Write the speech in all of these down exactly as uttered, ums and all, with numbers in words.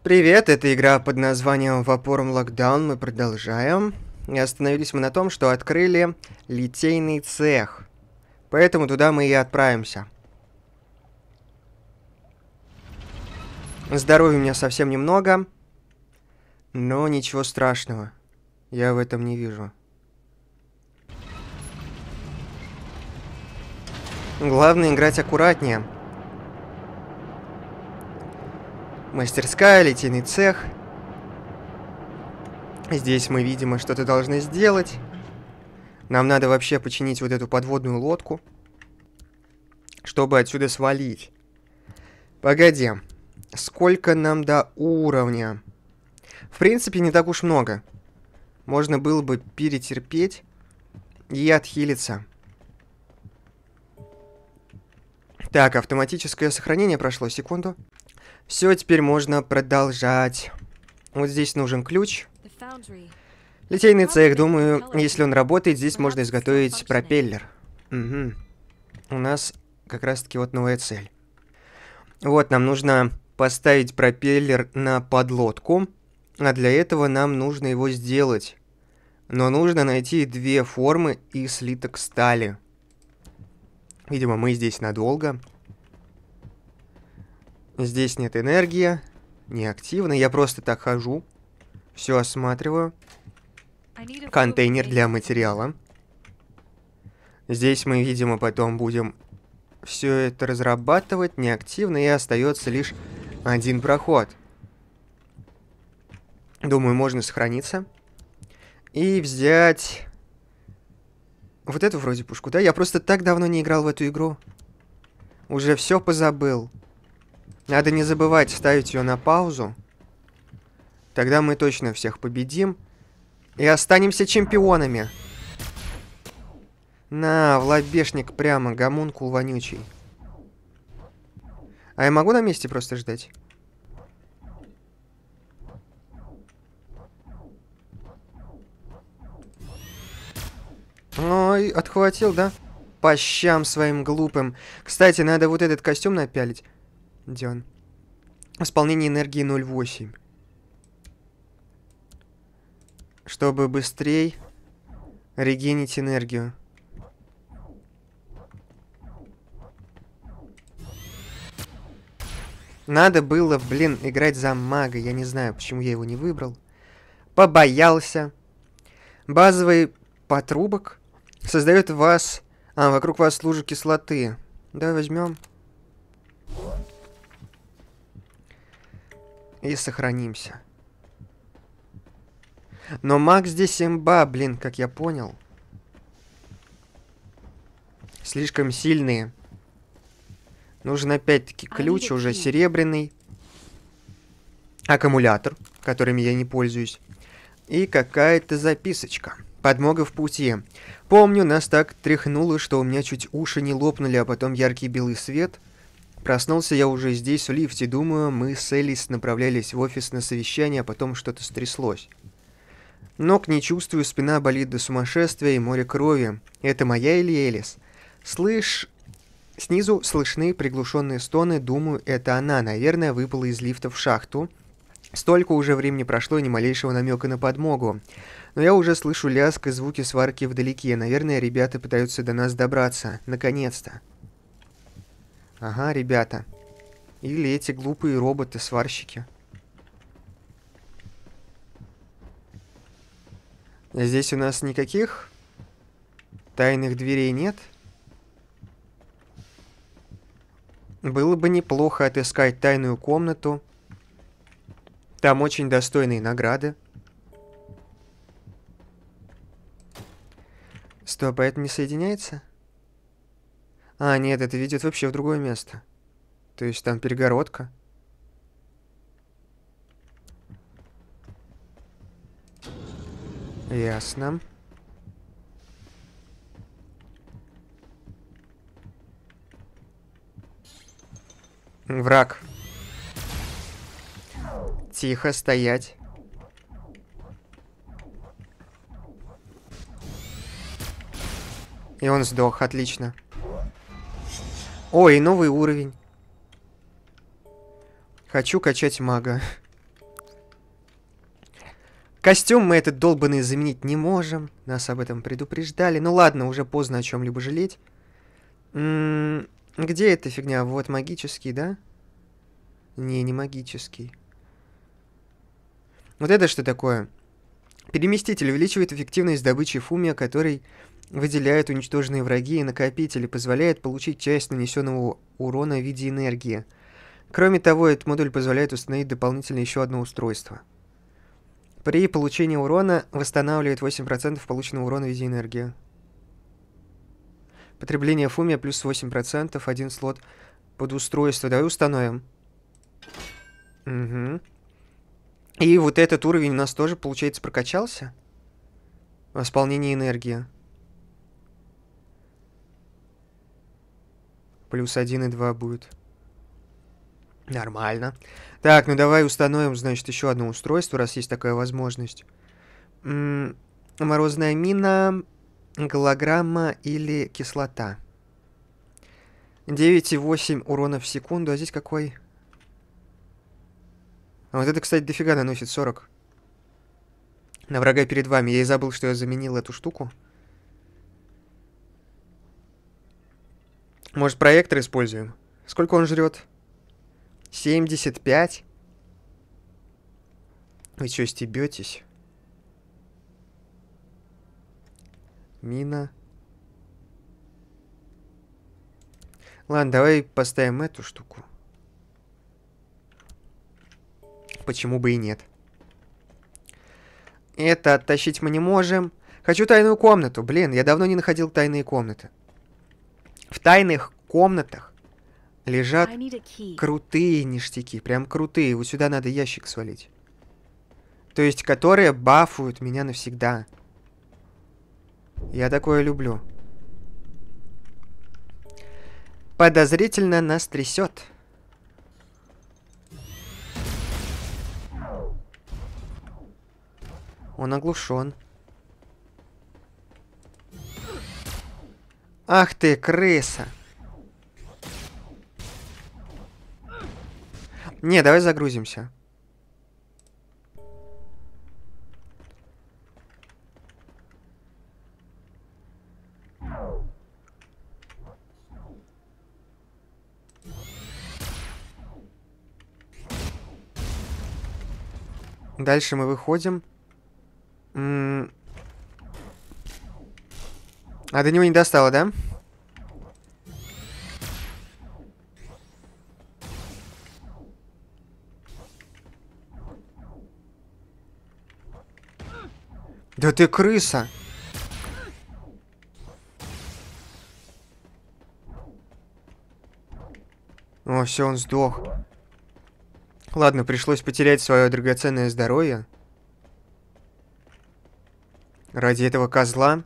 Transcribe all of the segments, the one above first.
Привет, это игра под названием Vaporum Lockdown. Мы продолжаем. И остановились мы на том, что открыли литейный цех. Поэтому туда мы и отправимся. Здоровья у меня совсем немного. Но ничего страшного. Я в этом не вижу. Главное играть аккуратнее. Мастерская, литейный цех. Здесь мы, видимо, что-то должны сделать. Нам надо вообще починить вот эту подводную лодку, чтобы отсюда свалить. Погоди. Сколько нам до уровня? В принципе, не так уж много. Можно было бы перетерпеть и отхилиться. Так, автоматическое сохранение прошло. Секунду. Все, теперь можно продолжать. Вот здесь нужен ключ. Литейный цех, думаю, если он работает, здесь можно изготовить пропеллер. Угу. У нас как раз-таки вот новая цель. Вот, нам нужно поставить пропеллер на подлодку. А для этого нам нужно его сделать. Но нужно найти две формы и слиток стали. Видимо, мы здесь надолго. Здесь нет энергии. Неактивно. Я просто так хожу. Все осматриваю. Контейнер для материала. Здесь мы, видимо, потом будем все это разрабатывать. Неактивно. И остается лишь один проход. Думаю, можно сохраниться. И взять... Вот эту вроде пушку, да? Я просто так давно не играл в эту игру. Уже все позабыл. Надо не забывать ставить ее на паузу. Тогда мы точно всех победим. И останемся чемпионами. На, в лобешник прямо, гомункул вонючий. А я могу на месте просто ждать? Ой, отхватил, да? По щам своим глупым. Кстати, надо вот этот костюм напялить. Где он? Восполнение энергии ноль восемь. Чтобы быстрее регенить энергию. Надо было, блин, играть за мага. Я не знаю, почему я его не выбрал. Побоялся. Базовый патрубок создает вас... А, вокруг вас лужи кислоты. Давай возьмем. И сохранимся. Но маг здесь имба, блин, как я понял. Слишком сильные. Нужен опять-таки ключ, уже серебряный. Аккумулятор, которыми я не пользуюсь. И какая-то записочка. Подмога в пути. Помню, нас так тряхнуло, что у меня чуть уши не лопнули, а потом яркий белый свет. Проснулся я уже здесь, в лифте. Думаю, мы с Элис направлялись в офис на совещание, а потом что-то стряслось. Ног не чувствую, спина болит до сумасшествия и море крови. Это моя или Элис? Слышь... Снизу слышны приглушенные стоны. Думаю, это она, наверное, выпала из лифта в шахту. Столько уже времени прошло, ни малейшего намека на подмогу. Но я уже слышу лязг и звуки сварки вдалеке. Наверное, ребята пытаются до нас добраться. Наконец-то. Ага, ребята. Или эти глупые роботы-сварщики. Здесь у нас никаких тайных дверей нет. Было бы неплохо отыскать тайную комнату. Там очень достойные награды. Стоп, а это не соединяется? А, нет, это ведет вообще в другое место. То есть там перегородка. Ясно. Враг. Тихо, стоять. И он сдох, отлично. Ой, новый уровень. Хочу качать мага. Костюм мы этот долбанный заменить не можем. Нас об этом предупреждали. Ну ладно, уже поздно о чем-либо жалеть. М -м, где эта фигня? Вот магический, да? Не, не магический. Вот это что такое? Переместитель увеличивает эффективность добычи фумия, который выделяет уничтоженные враги, и накопитель позволяет получить часть нанесенного урона в виде энергии. Кроме того, этот модуль позволяет установить дополнительно еще одно устройство. При получении урона восстанавливает восемь процентов полученного урона в виде энергии. Потребление фумия плюс восемь процентов, один слот под устройство. Давай установим. Угу. И вот этот уровень у нас тоже, получается, прокачался. Восполнение энергии. Плюс один и два будет. Нормально. Так, ну давай установим, значит, еще одно устройство, раз есть такая возможность. М-м, морозная мина, голограмма или кислота. девять и восемь урона в секунду, а здесь какой? А вот это, кстати, дофига наносит сорок. На врага перед вами. Я и забыл, что я заменил эту штуку. Может, проектор используем? Сколько он жрет? семьдесят пять? Вы что, стебетесь? Мина. Ладно, давай поставим эту штуку. Почему бы и нет? Это оттащить мы не можем. Хочу тайную комнату. Блин, я давно не находил тайные комнаты. В тайных комнатах лежат крутые ништяки. Прям крутые. Вот сюда надо ящик свалить. То есть, которые бафуют меня навсегда. Я такое люблю. Подозрительно нас трясет. Он оглушен. Ах ты, крыса. Не, давай загрузимся. Дальше мы выходим. М-м- а до него не достало, да? Да ты крыса! О, все, он сдох. Ладно, пришлось потерять свое драгоценное здоровье. Ради этого козла.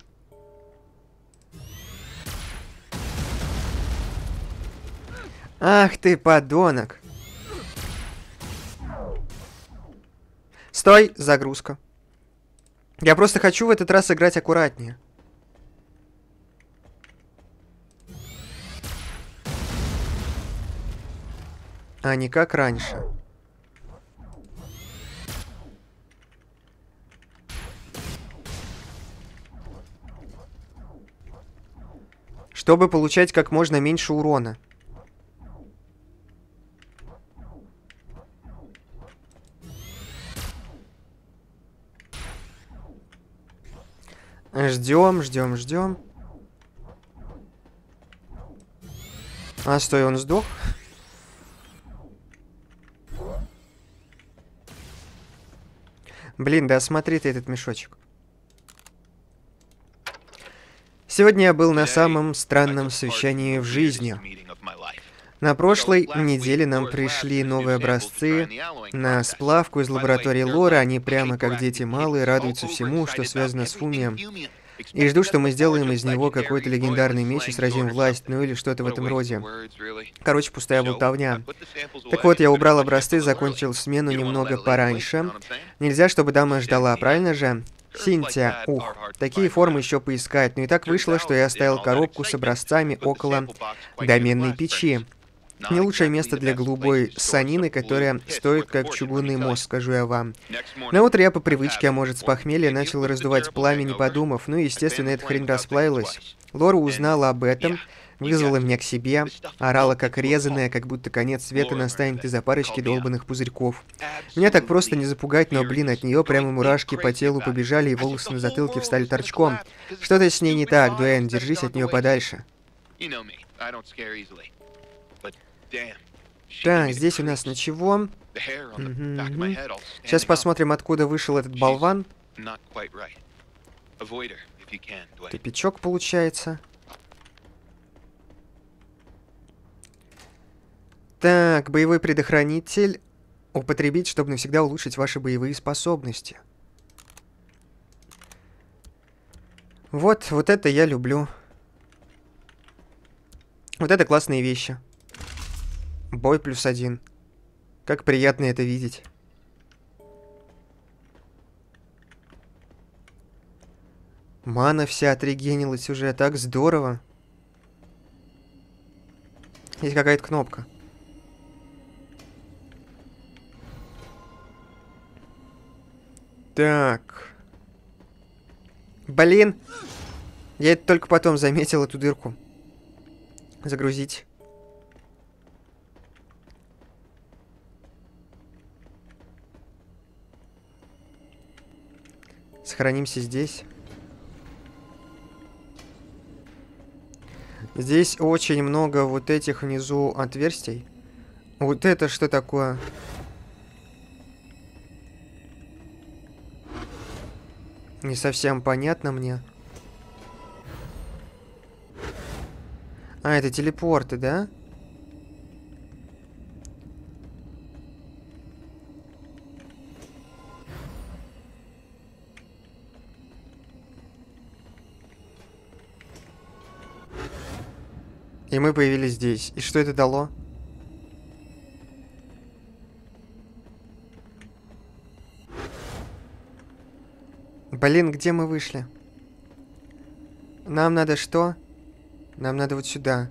Ах ты, подонок. Стой, загрузка. Я просто хочу в этот раз играть аккуратнее. А не как раньше. Чтобы получать как можно меньше урона. Ждем, ждем, ждем. А, стой, он сдох? Блин, да смотри ты этот мешочек. Сегодня я был на самом странном совещании в жизни. На прошлой неделе нам пришли новые образцы на сплавку из лаборатории Лора. Они прямо как дети малые радуются всему, что связано с фумием. И жду, что мы сделаем из него какой-то легендарный меч и сразим власть, ну или что-то в этом роде. Короче, пустая болтовня. Так вот, я убрал образцы, закончил смену немного пораньше. Нельзя, чтобы дама ждала, правильно же? Синтия, ух, такие формы еще поискать. Но и так вышло, что я оставил коробку с образцами около доменной печи. Не лучшее место для голубой санины, которая стоит как чугунный мост, скажу я вам. На утро я по привычке, а может с похмелья, начал раздувать пламя, не подумав. Ну и, естественно, эта хрень расплавилась. Лора узнала об этом, вызвала меня к себе, орала как резаная, как будто конец света настанет из-за парочки долбанных пузырьков. Меня так просто не запугать, но, блин, от нее прямо мурашки по телу побежали, и волосы на затылке встали торчком. Что-то с ней не так, Дуэйн, держись от нее подальше. Так, здесь у нас ничего. Угу. Сейчас посмотрим, откуда вышел этот болван. Тупичок получается. Так, боевой предохранитель. Употребить, чтобы навсегда улучшить ваши боевые способности. Вот, вот это я люблю. Вот это классные вещи. Бой плюс один. Как приятно это видеть. Мана вся отрегенилась уже, так здорово. Есть какая-то кнопка. Так. Блин. Я это только потом заметил, эту дырку. Загрузить. Сохранимся здесь. Здесь очень много вот этих внизу отверстий. Вот это что такое? Не совсем понятно мне. А, это телепорты, да? И мы появились здесь. И что это дало? Блин, где мы вышли? Нам надо что? Нам надо вот сюда.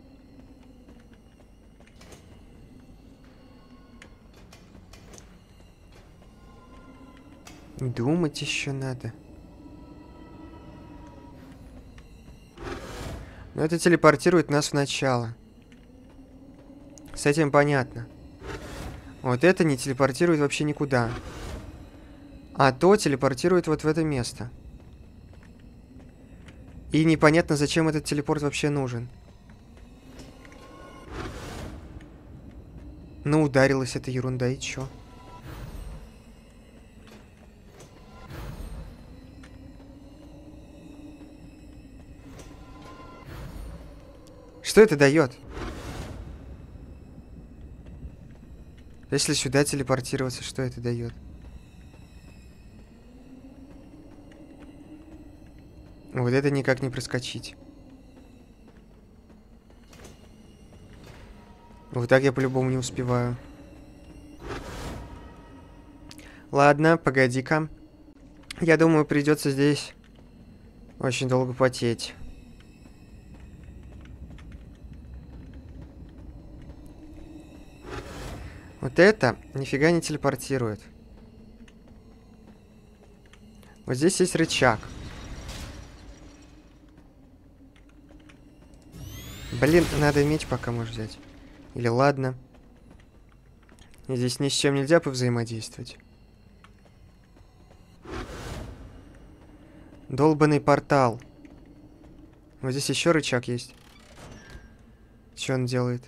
Думать еще надо. Но это телепортирует нас в начало. С этим понятно. Вот это не телепортирует вообще никуда. А то телепортирует вот в это место. И непонятно, зачем этот телепорт вообще нужен. Ну, ударилась эта ерунда, и чё? Что это дает? Если сюда телепортироваться, что это дает? Вот это никак не проскочить. Вот так я по-любому не успеваю. Ладно, погоди-ка. Я думаю, придется здесь очень долго потеть. Вот это нифига не телепортирует. Вот здесь есть рычаг. Блин, надо меч пока можешь взять. Или ладно. И здесь ни с чем нельзя повзаимодействовать. Долбанный портал. Вот здесь еще рычаг есть. Что он делает?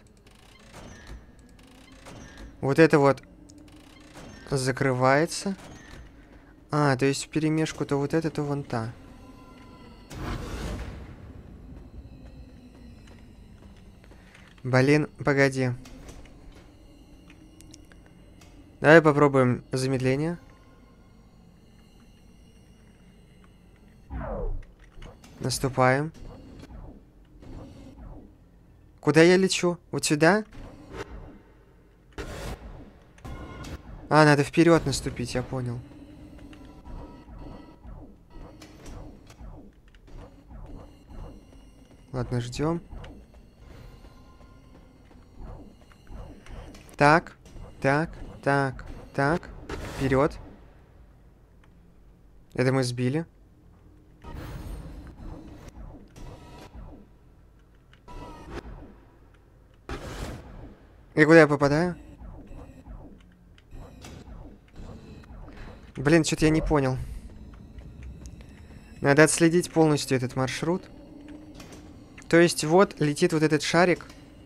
Вот это вот закрывается. А, то есть вперемешку то вот это, то вон та. Блин, погоди. Давай попробуем замедление. Наступаем. Куда я лечу? Вот сюда? А, надо вперед наступить, я понял. Ладно, ждем. Так, так, так, так. Вперед. Это мы сбили. И куда я попадаю? Блин, что-то я не понял. Надо отследить полностью этот маршрут. То есть вот летит вот этот шарик.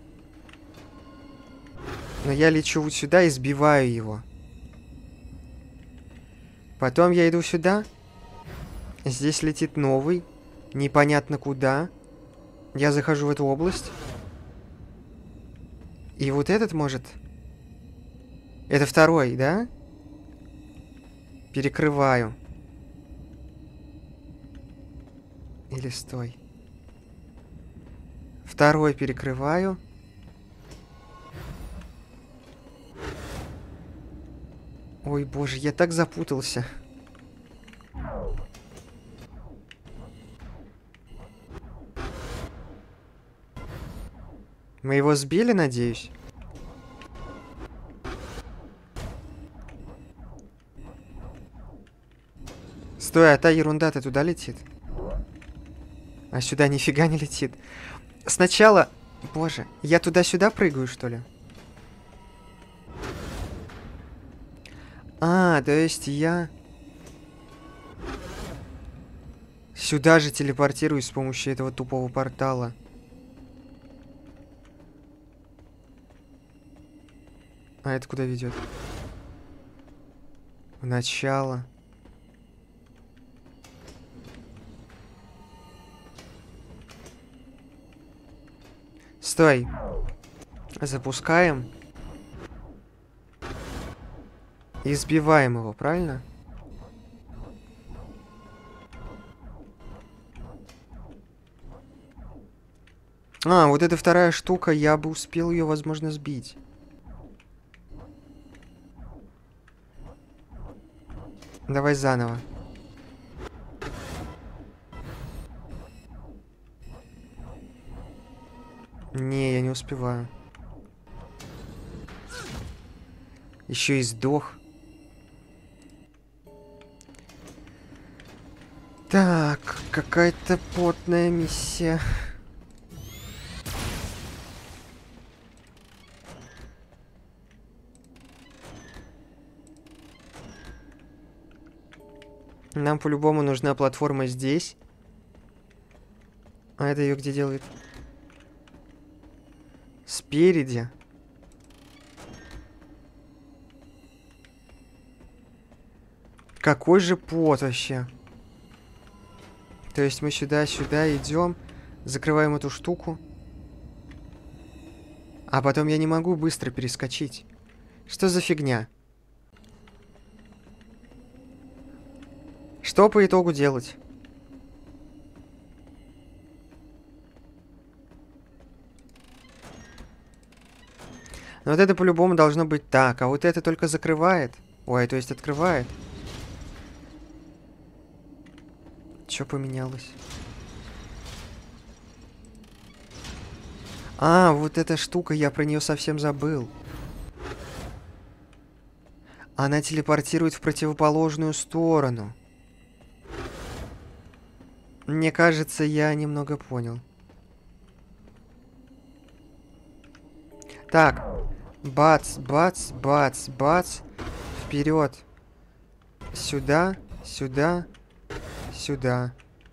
Но я лечу вот сюда и сбиваю его. Потом я иду сюда. Здесь летит новый. Непонятно куда. Я захожу в эту область. И вот этот может... Это второй, да? Перекрываю. Или стой. Второй перекрываю. Ой, боже, я так запутался. Мы его сбили, надеюсь? Стой, а та ерунда-то туда летит? А сюда нифига не летит. Сначала... Боже, я туда-сюда прыгаю, что ли? А, то есть я... Сюда же телепортируюсь с помощью этого тупого портала. А это куда ведет? В начало. Стой. Запускаем. И сбиваем его, правильно? А, вот эта вторая штука, я бы успел ее, возможно, сбить. Давай заново. Не, я не успеваю. Еще и сдох. Так, какая-то потная миссия. Нам по-любому нужна платформа здесь. А это ее где делает? Спереди. Какой же пот вообще? То есть мы сюда-сюда идем, закрываем эту штуку. А потом я не могу быстро перескочить. Что за фигня? Что по итогу делать? Но вот это по-любому должно быть так, а вот это только закрывает. Ой, то есть открывает. Что поменялось? А, вот эта штука, я про нее совсем забыл. Она телепортирует в противоположную сторону. Мне кажется, я немного понял. Так. Бац, бац, бац, бац. Вперед. Сюда, сюда, сюда.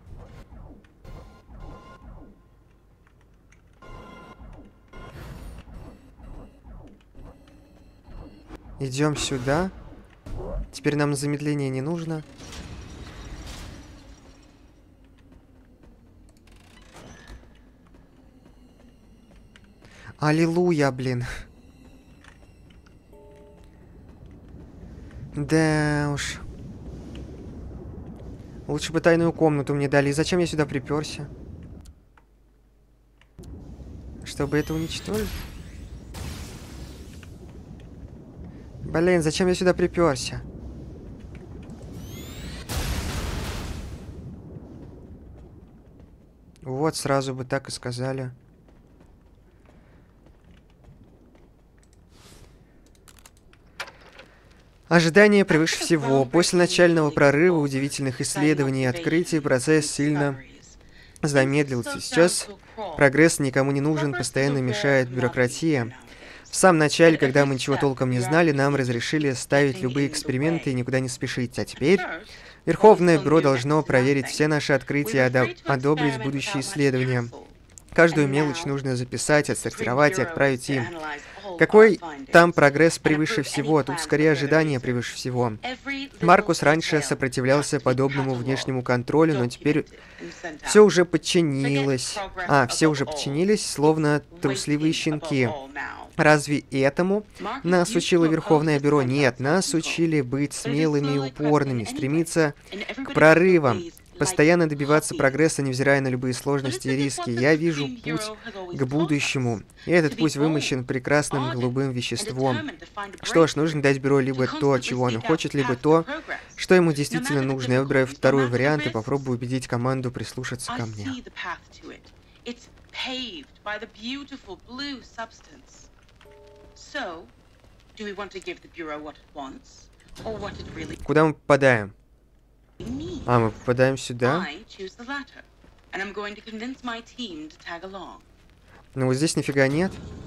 Идем сюда. Теперь нам замедление не нужно. Аллилуйя, блин. Да уж. Лучше бы тайную комнату мне дали. И зачем я сюда приперся? Чтобы это уничтожить? Блин, зачем я сюда приперся? Вот, сразу бы так и сказали. Ожидание превыше всего. После начального прорыва, удивительных исследований и открытий процесс сильно замедлился. Сейчас прогресс никому не нужен, постоянно мешает бюрократия. В самом начале, когда мы ничего толком не знали, нам разрешили ставить любые эксперименты и никуда не спешить. А теперь Верховное Бюро должно проверить все наши открытия и одобрить будущие исследования. Каждую мелочь нужно записать, отсортировать и отправить им. Какой там прогресс превыше всего? Тут скорее ожидание превыше всего. Маркус раньше сопротивлялся подобному внешнему контролю, но теперь все уже подчинилось. А, все уже подчинились, словно трусливые щенки. Разве этому нас учило Верховное Бюро? Нет, нас учили быть смелыми и упорными, стремиться к прорывам, постоянно добиваться прогресса, невзирая на любые сложности и риски. Я вижу путь к будущему, и этот путь вымощен прекрасным голубым веществом. Что ж, нужно дать Бюро либо то, чего оно хочет, либо то, что ему действительно нужно. Я выбираю второй вариант и попробую убедить команду прислушаться ко мне. Куда мы попадаем? А, мы попадаем сюда. Ну вот здесь нифига нет.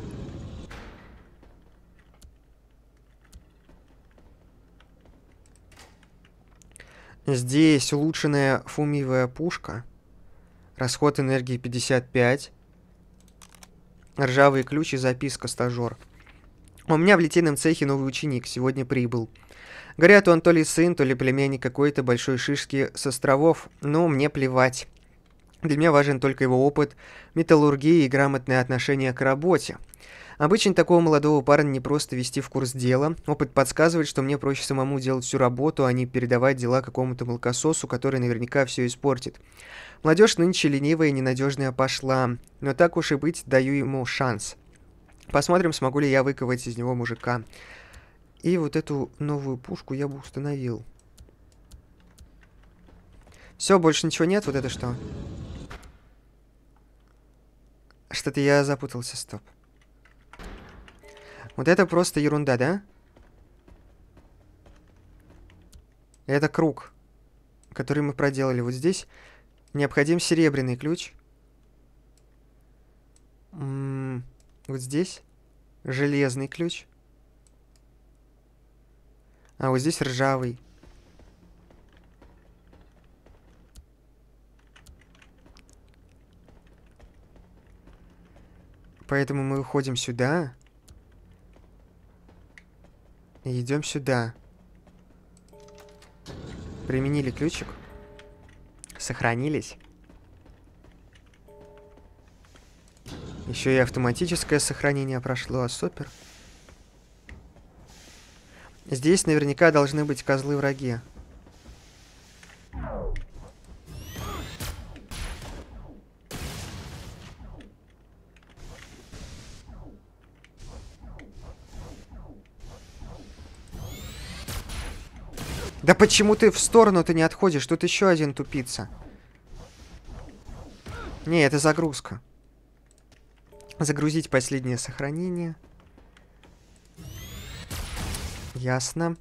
Здесь улучшенная фумиевая пушка. Расход энергии пятьдесят пять. Ржавый ключ и записка стажер. У меня в литейном цехе новый ученик. Сегодня прибыл. Говорят, он то ли сын, то ли племянник какой-то большой шишки с островов. Но мне плевать. Для меня важен только его опыт, металлургии и грамотное отношение к работе. Обычно такого молодого парня не просто вести в курс дела. Опыт подсказывает, что мне проще самому делать всю работу, а не передавать дела какому-то молокососу, который наверняка все испортит. Молодежь нынче ленивая и ненадежная пошла. Но так уж и быть, даю ему шанс. Посмотрим, смогу ли я выковать из него мужика. И вот эту новую пушку я бы установил. Все, больше ничего нет? Вот это что? Что-то я запутался, стоп. Вот это просто ерунда, да? Это круг, который мы проделали. Вот здесь необходим серебряный ключ. М-м, вот здесь железный ключ. А вот здесь ржавый. Поэтому мы уходим сюда. И идем сюда. Применили ключик. Сохранились. Еще и автоматическое сохранение прошло. Супер. Здесь наверняка должны быть козлы-враги. Да почему ты в сторону-то не отходишь? Тут еще один тупица. Не, это загрузка. Загрузить последнее сохранение. Ясно.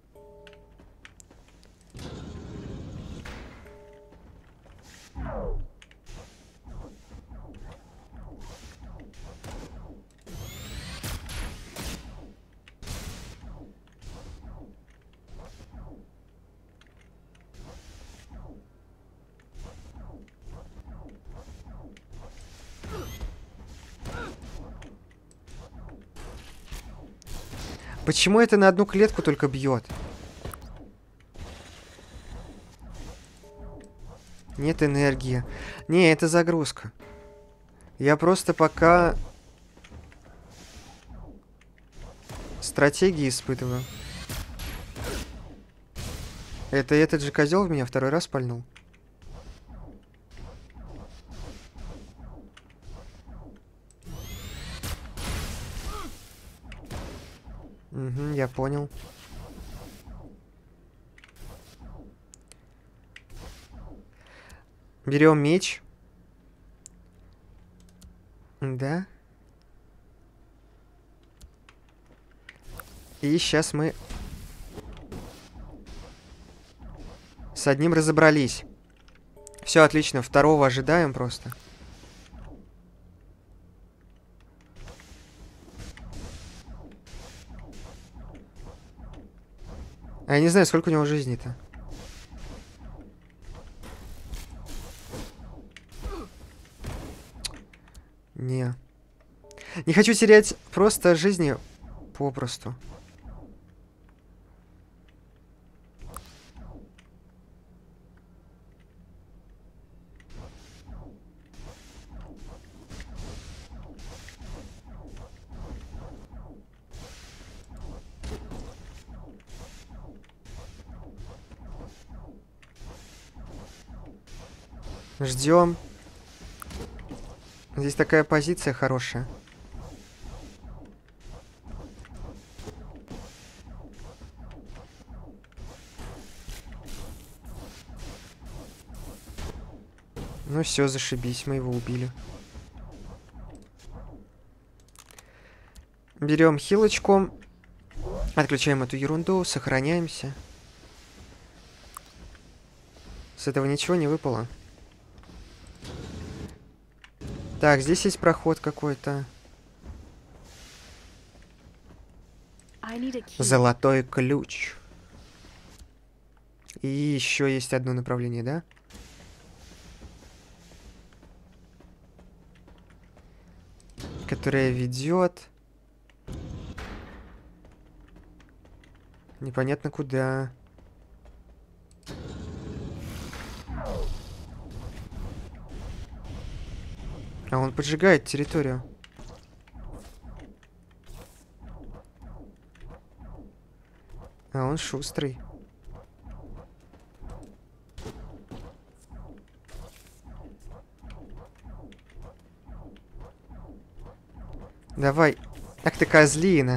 Почему это на одну клетку только бьет? Нет энергии. Не, это загрузка. Я просто пока стратегии испытываю. Это этот же козел в меня второй раз пальнул. Угу, я понял. Берем меч. Да. И сейчас мы С одним разобрались. Все отлично, второго ожидаем просто. А я не знаю, сколько у него жизни-то. Не. Не хочу терять просто жизни попросту. Ждем. Здесь такая позиция хорошая. Ну все, зашибись, мы его убили. Берем хилочку. Отключаем эту ерунду, сохраняемся. С этого ничего не выпало. Так, здесь есть проход какой-то. Золотой ключ. И еще есть одно направление, да? Которое ведет... Непонятно куда. А он поджигает территорию. А он шустрый. Давай. Ах ты козлина.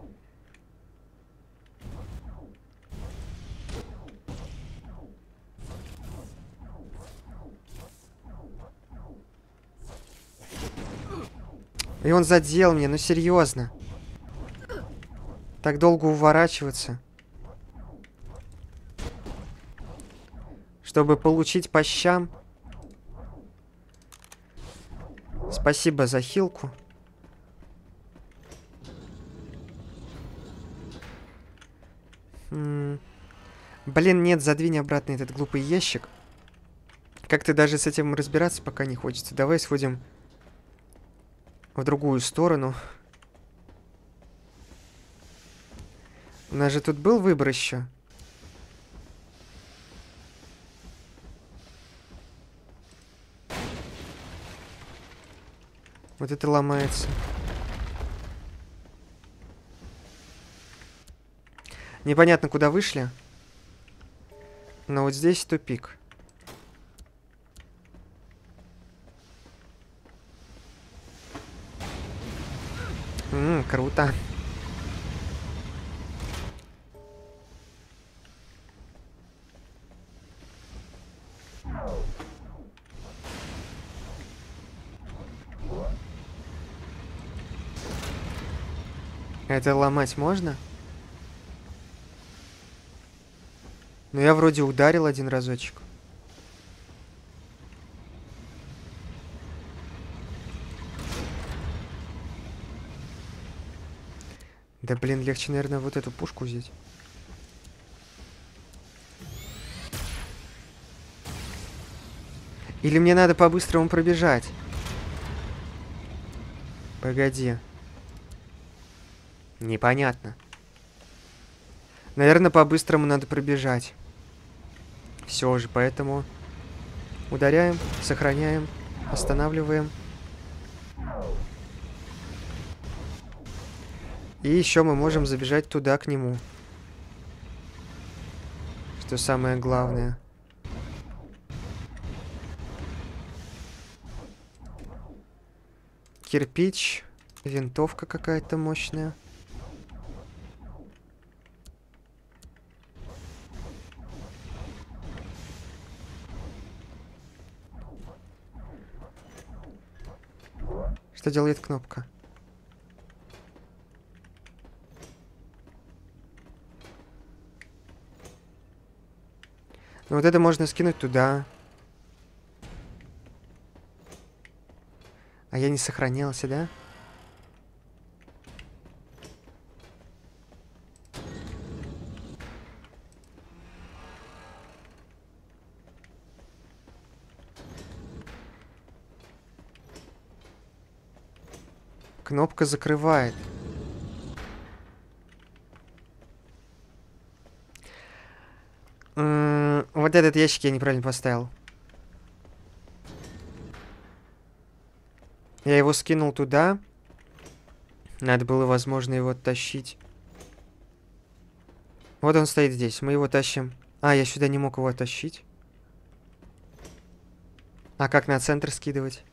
И он задел меня, ну серьезно. Так долго уворачиваться. Чтобы получить по щам. Спасибо за хилку. М-м. Блин, нет, задвинь обратно этот глупый ящик. Как-то даже с этим разбираться пока не хочется. Давай сходим в другую сторону. У нас же тут был выбор еще. Вот это ломается. Непонятно, куда вышли. Но вот здесь тупик. Ммм, круто. Это ломать можно? Ну, я вроде ударил один разочек. Да, блин, легче, наверное, вот эту пушку взять. Или мне надо по-быстрому пробежать? Погоди. Непонятно. Наверное, по-быстрому надо пробежать. Все же, поэтому ударяем, сохраняем, останавливаем. И еще мы можем забежать туда, к нему. Что самое главное. Кирпич, винтовка какая-то мощная. Что делает кнопка? Ну, вот это можно скинуть туда. А я не сохранялся, да? Кнопка закрывает. М-м, вот этот ящик я неправильно поставил. Я его скинул туда. Надо было, возможно, его оттащить. Вот он стоит здесь. Мы его тащим. А, я сюда не мог его оттащить. А как на центр скидывать?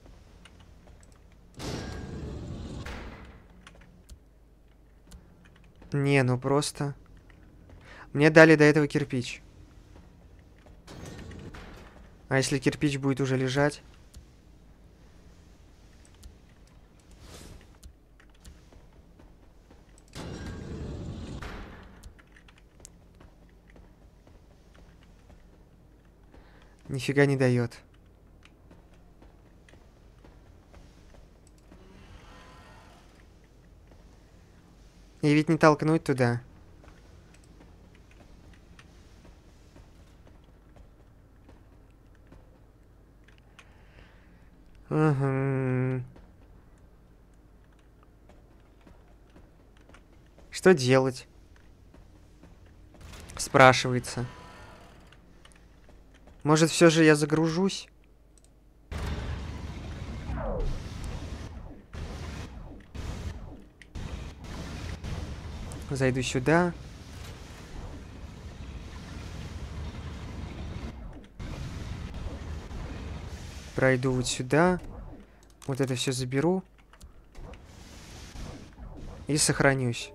Не, ну просто... Мне дали до этого кирпич. А если кирпич будет уже лежать? Нифига не дает. И ведь не толкнуть туда. Угу. Что делать? Спрашивается. Может, все же я загружусь? Зайду сюда. Пройду вот сюда. Вот это все заберу. И сохранюсь.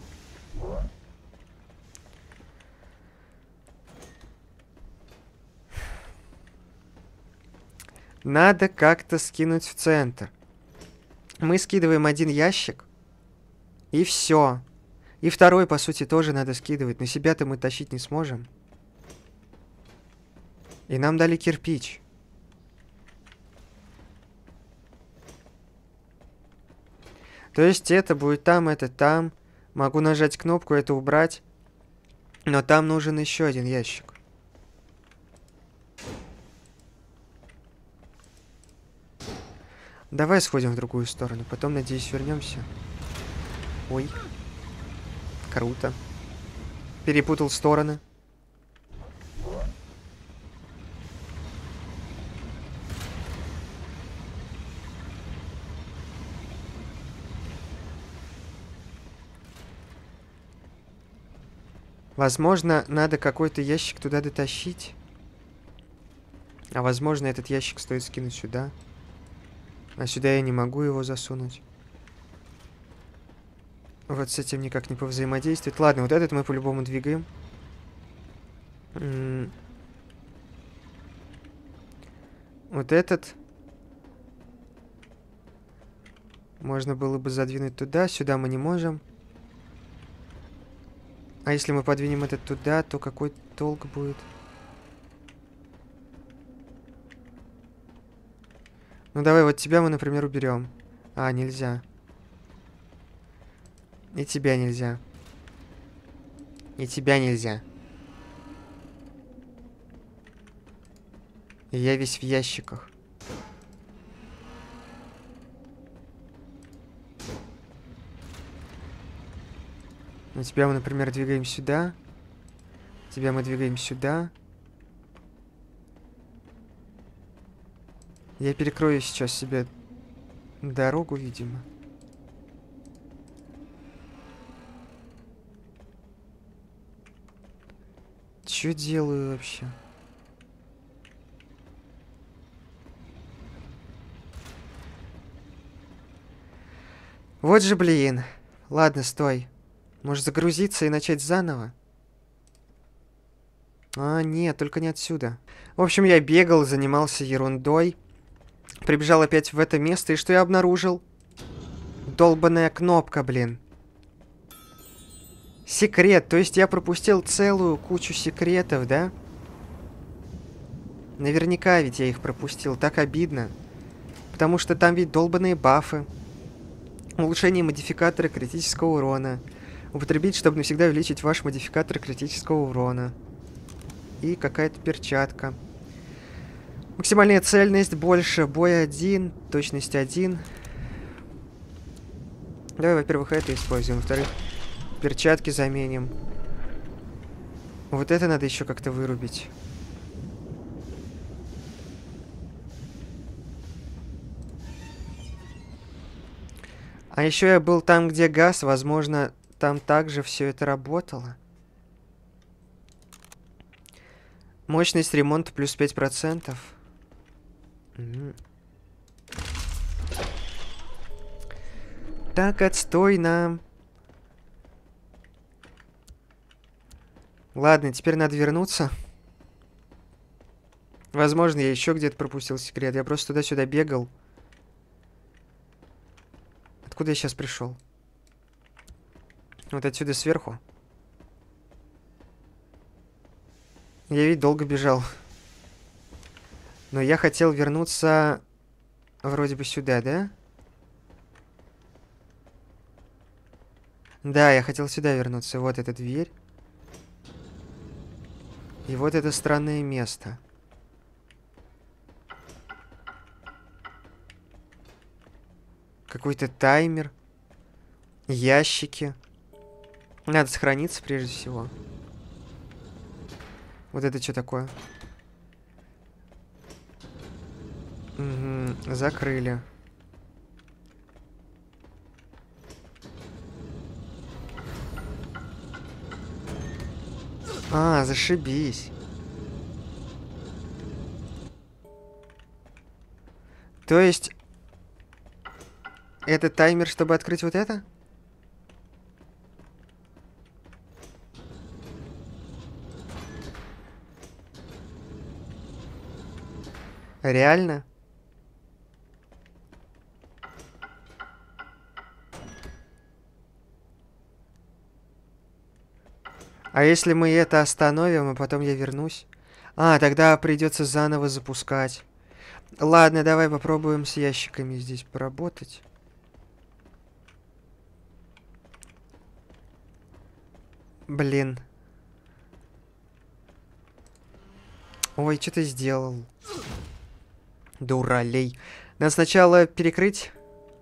Надо как-то скинуть в центр. Мы скидываем один ящик. И все. И второй, по сути, тоже надо скидывать. На себя-то мы тащить не сможем. И нам дали кирпич. То есть это будет там, это там. Могу нажать кнопку, это убрать. Но там нужен еще один ящик. Давай сходим в другую сторону. Потом, надеюсь, вернемся. Ой. Круто. Перепутал стороны. Возможно, надо какой-то ящик туда дотащить. А возможно, этот ящик стоит скинуть сюда. А сюда я не могу его засунуть. Вот с этим никак не повзаимодействовать. Ладно, вот этот мы по-любому двигаем. М-м- вот этот. Можно было бы задвинуть туда. Сюда мы не можем. А если мы подвинем этот туда, то какой толк будет? Ну давай, вот тебя мы, например, уберем. А, нельзя. И тебя нельзя. И тебя нельзя. И я весь в ящиках. Ну, тебя мы, например, двигаем сюда. Тебя мы двигаем сюда. Я перекрою сейчас себе дорогу, видимо. Чё делаю вообще? Вот же, блин. Ладно, стой. Может загрузиться и начать заново? А, нет, только не отсюда. В общем, я бегал, занимался ерундой. Прибежал опять в это место, и что я обнаружил? Долбаная кнопка, блин. Секрет, то есть я пропустил целую кучу секретов, да? Наверняка ведь я их пропустил. Так обидно. Потому что там ведь долбаные бафы. Улучшение модификатора критического урона. Употребить, чтобы навсегда увеличить ваш модификатор критического урона. И какая-то перчатка. Максимальная цельность больше. Бой один. Точность один. Давай, во-первых, это используем. Во-вторых, перчатки заменим. Вот это надо еще как-то вырубить. А еще я был там, где газ. Возможно, там также все это работало. Мощность ремонта плюс пять процентов. Mm. Так, отстойно. Ладно, теперь надо вернуться. Возможно, я еще где-то пропустил секрет. Я просто туда-сюда бегал. Откуда я сейчас пришел? Вот отсюда сверху. Я ведь долго бежал. Но я хотел вернуться вроде бы сюда, да? Да, я хотел сюда вернуться. Вот эта дверь. И вот это странное место. Какой-то таймер. Ящики. Надо сохраниться прежде всего. Вот это что такое? Угу, закрыли. А, зашибись. То есть... Это таймер, чтобы открыть вот это? Реально? А если мы это остановим, а потом я вернусь? А, тогда придется заново запускать. Ладно, давай попробуем с ящиками здесь поработать. Блин. Ой, что ты сделал? Дуралей. Надо сначала перекрыть.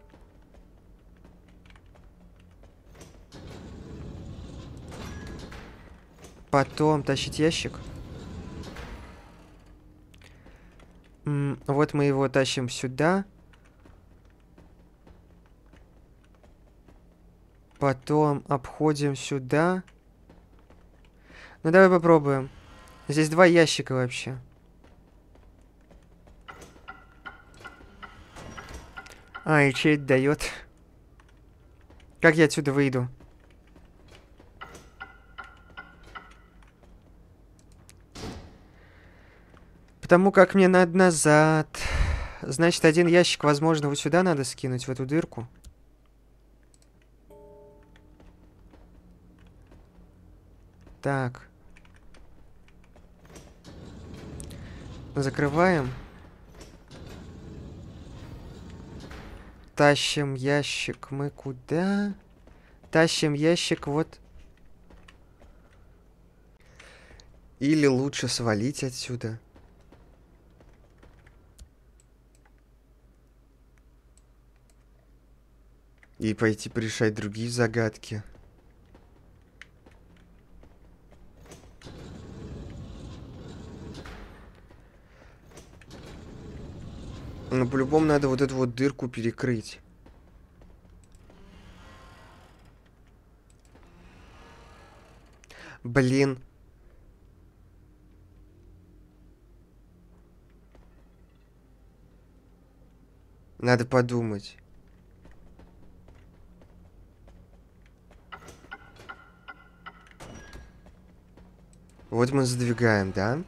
Потом тащить ящик. М, вот мы его тащим сюда. Потом обходим сюда. Ну, давай попробуем. Здесь два ящика вообще. А, и что это дает? Как я отсюда выйду? Потому как мне надо назад. Значит, один ящик, возможно, вот сюда надо скинуть, в эту дырку. Так. Закрываем. Тащим ящик мы куда? Тащим ящик вот. Или лучше свалить отсюда. И пойти порешать другие загадки. Но по-любому надо вот эту вот дырку перекрыть. Блин. Надо подумать. Вот мы задвигаем, да?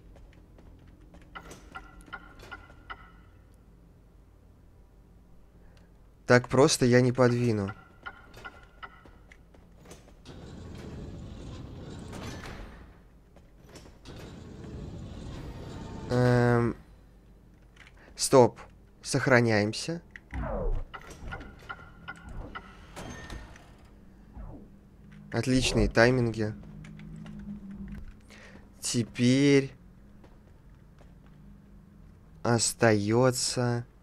Так просто я не подвину. Э Сохраняемся. Отличные тайминги. Теперь остается...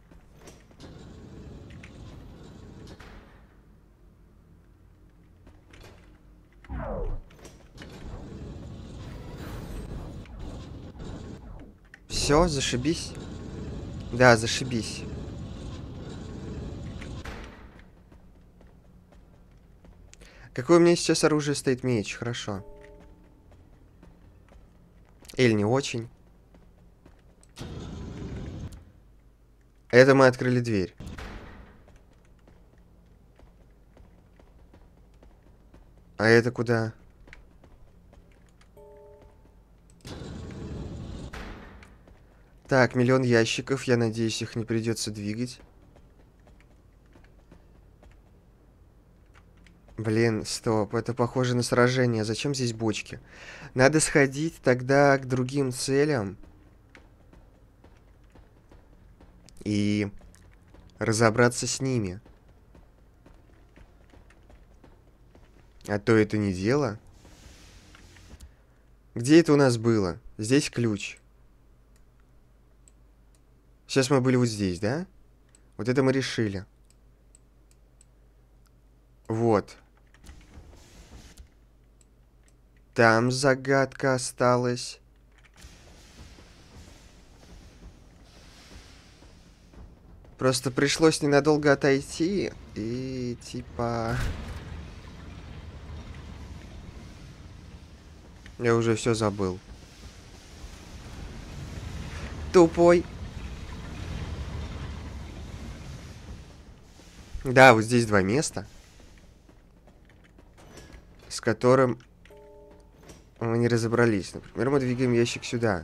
Все, зашибись. Да, зашибись. Какое у меня сейчас оружие стоит? Меч, хорошо. Или не очень. Это мы открыли дверь. А это куда? Так, миллион ящиков. Я надеюсь, их не придется двигать. Блин, стоп. Это похоже на сражение. Зачем здесь бочки? Надо сходить тогда к другим целям. И разобраться с ними. А то это не дело. Где это у нас было? Здесь ключ. Сейчас мы были вот здесь, да? Вот это мы решили. Вот. Там загадка осталась. Просто пришлось ненадолго отойти. И типа... Я уже все забыл. Тупой. Да, вот здесь два места, с которым мы не разобрались. Например, мы двигаем ящик сюда.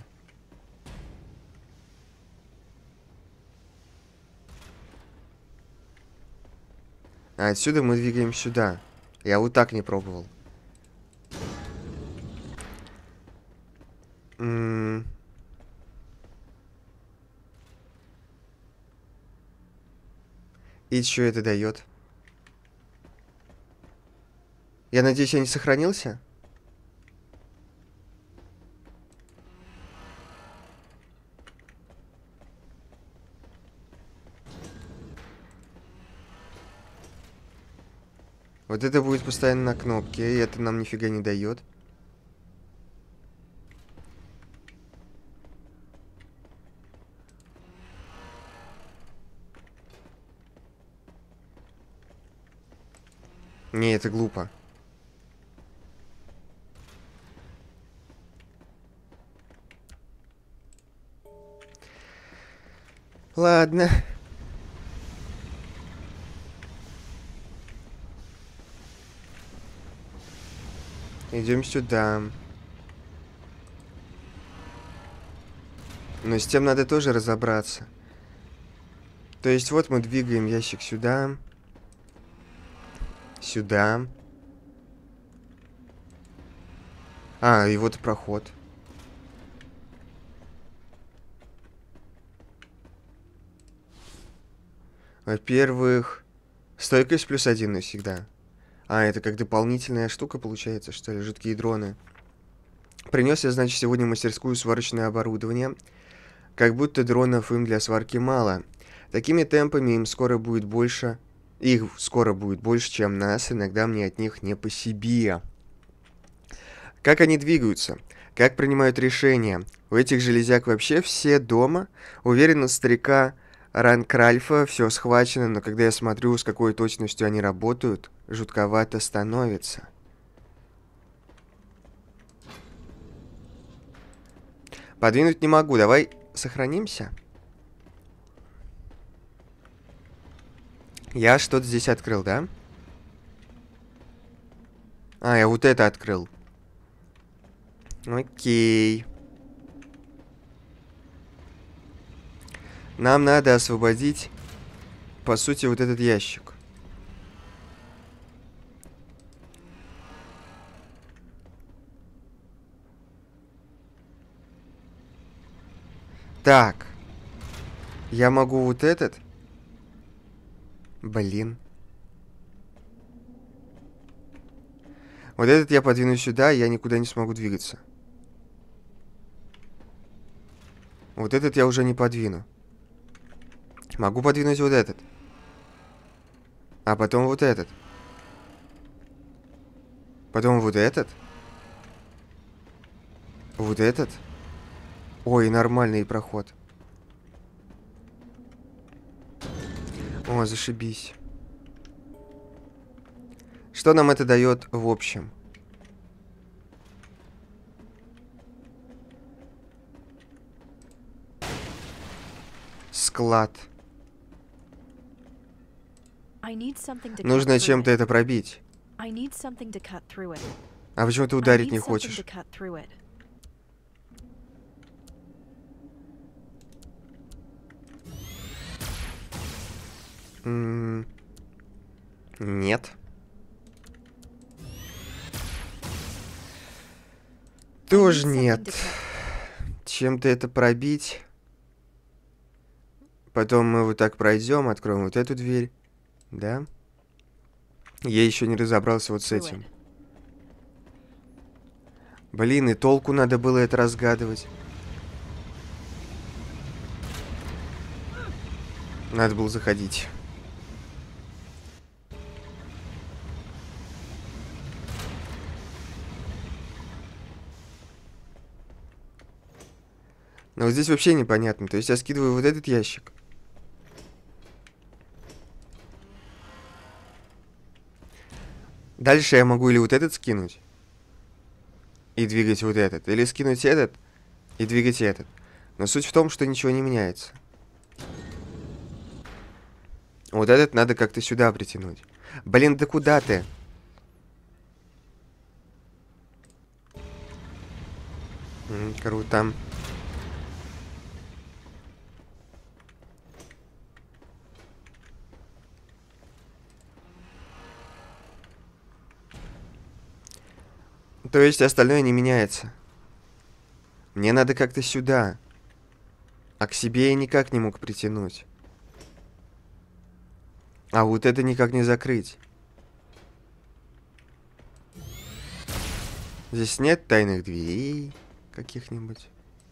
А отсюда мы двигаем сюда. Я вот так не пробовал. М-м- И что это дает? Я надеюсь, я не сохранился? Вот это будет постоянно на кнопке, и это нам нифига не дает. Не, это глупо. Ладно. Идем сюда. Но с тем надо тоже разобраться. То есть вот мы двигаем ящик сюда. Сюда. А, и вот проход. Во-первых, стойкость плюс один навсегда. А, это как дополнительная штука получается, что ли? Жуткие дроны. Принес я, значит, сегодня в мастерскую сварочное оборудование. Как будто дронов им для сварки мало. Такими темпами им скоро будет больше... Их скоро будет больше, чем нас. Иногда мне от них не по себе. Как они двигаются? Как принимают решения? У этих железяк вообще все дома? Уверен, у старика Ранкральфа все схвачено, но когда я смотрю, с какой точностью они работают, жутковато становится. Подвинуть не могу. Давай сохранимся. Я что-то здесь открыл, да? А, я вот это открыл. Окей. Нам надо освободить, по сути, вот этот ящик. Так. Я могу вот этот? Блин. Вот этот я подвину сюда, и я никуда не смогу двигаться. Вот этот я уже не подвину. Могу подвинуть вот этот. А потом вот этот. Потом вот этот. Вот этот. Ой, нормальный проход. О, зашибись. Что нам это дает в общем? Склад. Нужно чем-то это пробить. А почему ты ударить не хочешь? М-м- нет. Тоже нет. Чем-то это пробить. Потом мы вот так пройдем, откроем вот эту дверь. Да? Я еще не разобрался вот с этим. Блин, и толку надо было это разгадывать. Надо было заходить. Но вот здесь вообще непонятно. То есть я скидываю вот этот ящик. Дальше я могу или вот этот скинуть. И двигать вот этот. Или скинуть этот. И двигать этот. Но суть в том, что ничего не меняется. Вот этот надо как-то сюда притянуть. Блин, да куда ты? М, круто. То есть остальное не меняется. Мне надо как-то сюда. А к себе я никак не мог притянуть. А вот это никак не закрыть. Здесь нет тайных дверей каких-нибудь.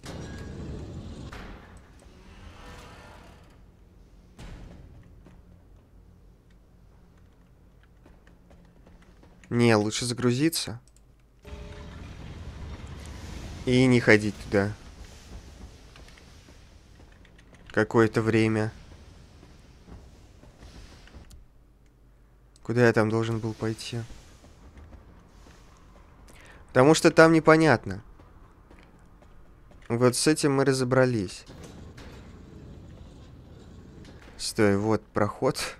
Не, лучше загрузиться. И не ходить туда. Какое-то время. Куда я там должен был пойти? Потому что там непонятно. Вот с этим мы разобрались. Стой, вот проход.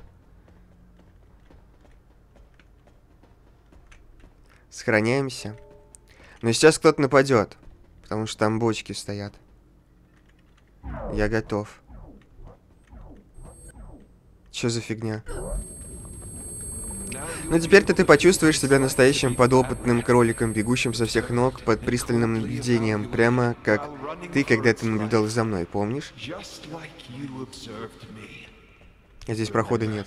Сохраняемся. Но сейчас кто-то нападет. Потому что там бочки стоят. Я готов. Что за фигня? Ну теперь-то ты почувствуешь себя настоящим подопытным кроликом, бегущим со всех ног под пристальным наблюдением, прямо как ты, когда ты наблюдал за мной, помнишь? А здесь прохода нет.